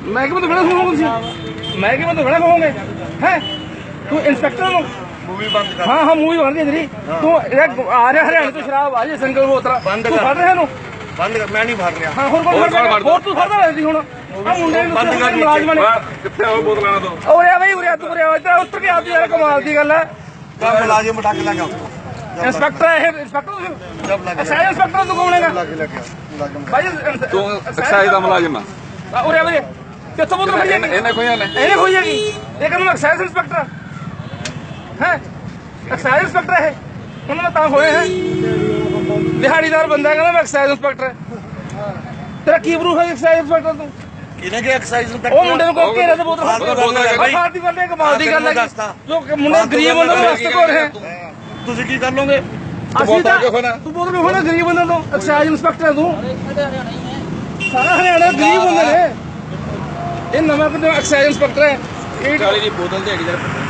महकमे तो बड़ा घूमोगे महकमे तो बड़ा घूमोगे है तू इंस्पेक्टर हो मूवी बंद कर। हाँ हाँ मूवी बन रही तू आ रहा हरियाणा तो शराब आ रही संगल वो उतरा बंद तू कर। फड़ रहे हैं बंद कर। मैं नहीं भर रहा। हाँ और तू फड़दा रहती हूँ मुंडे मुलाजमा ने कितने हो बोतल लाना तो उरे भाई उरे तू उरे इधर उतर के आती यार कमाल की गल है मुलाजिम उठा के लगा इंस्पेक्टर है इंस्पेक्टर जब लगे एक्साइज इंस्पेक्टर तू कौन है भाई ਤੂੰ ਐਕਸਾਈਜ਼ ਦਾ ਮੁਲਾਜ਼ਮ ਆ उरे भाई कितों बोतल खड़ी है ਇਹਨੇ ਕੋਈ ਨੇ ਇਹਨੇ ਹੋਈ ਹੈਗੀ ਇਹ ਕਹਿੰਦਾ ਐਕਸਾਈਜ਼ ਇੰਸਪੈਕਟਰ ਹੈ ਐਕਸਾਈਜ਼ ਇੰਸਪੈਕਟਰ ਹੈ ਉਹਨਾਂ ਦਾ ਤਾਂ ਹੋਏ ਹੈ ਦਿਹਾੜੀਦਾਰ ਬੰਦਾ ਕਹਿੰਦਾ ਮੈਂ ਐਕਸਾਈਜ਼ ਇੰਸਪੈਕਟਰ ਤੇਰਾ ਕੀ ਪ੍ਰੂਫ ਹੈ ਐਕਸਾਈਜ਼ ਇੰਸਪੈਕਟਰ ਤੂੰ ਕਿਹਨੇ ਕਿ ਐਕਸਾਈਜ਼ ਨੂੰ ਉਹ ਮੁੰਡੇ ਨੂੰ ਕੋ ਘੇਰੇ ਤੇ ਬੋਤਲ ਫਾਰਦੀ ਗੱਲ ਹੈ ਕਮਾਲ ਦੀ ਗੱਲ ਹੈ ਜੋ ਮੁੰਡੇ ਗਰੀਬ ਬੰਦੇ ਨੂੰ ਰਸਤੇ ਕੋਲ ਹੈ ਤੁਸੀਂ ਕੀ ਕਰ ਲੋਗੇ ਅਸੀਂ ਤਾਂ ਤੂੰ ਬੋਤਲ ਹੋਣਾ ਗਰੀਬ ਬੰਦੇ ਤੋਂ ਐਕਸਾਈਜ਼ ਇੰਸਪੈਕਟਰ ਤੂੰ ਸਾਰਾ ਹਰਿਆਣਾ ਗਰੀਬ ਬੰਦੇ ਨੇ ਇਹ ਨਵਾਂ ਕਿਤੇ ਐਕਸਾਈਜ਼ ਇੰਸਪੈਕਟਰ ਹੈ 40 ਦੀ ਬੋਤਲ ਤੇ ਹੈਗੀ